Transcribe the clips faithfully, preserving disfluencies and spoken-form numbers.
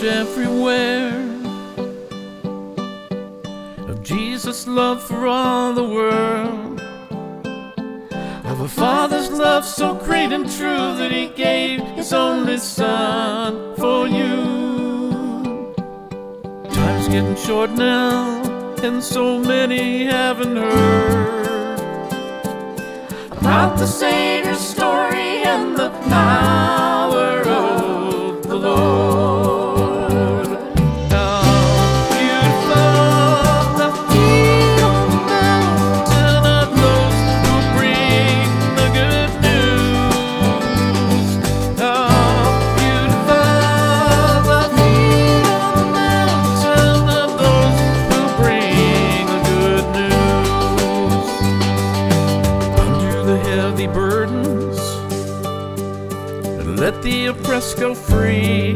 everywhere of Jesus' love for all the world, of a Father's love so great and true that He gave His only Son for you. Time's getting short now, and so many haven't heard about the Savior's story and the power of the Lord. How beautiful the feet on the mountain of those who bring the good news. How beautiful the feet on the mountain of those who bring the good news. Undo the heavy burdens and let the oppressed go free.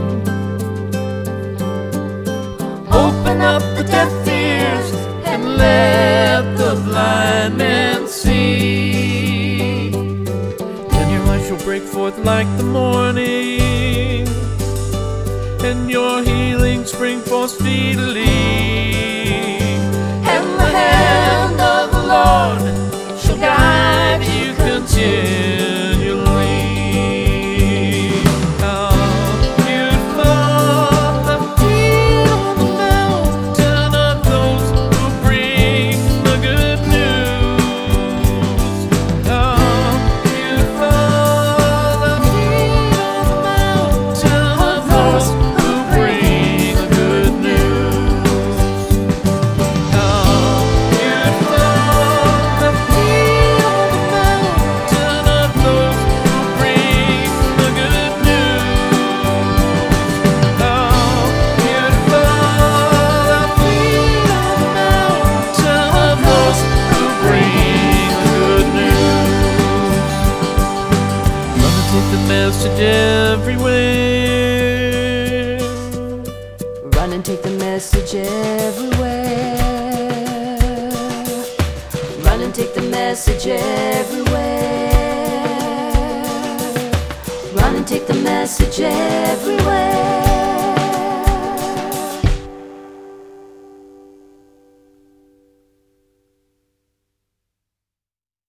Open up the deaf ears and let the blind man see. Then your light shall break forth like the morning, and your healing spring forth speedily. And the hand of the Lord shall guide you continually. How beautiful the feet on the mountain of those who bring the good news. How beautiful the feet on the mountain of those who bring the good news. How beautiful the feet on the mountain of those who bring the good news. How beautiful the feet on the mountain of those who bring the good news. Run and take the message everywhere. Run and take the message everywhere. Run and take the message everywhere. Run and take the message everywhere.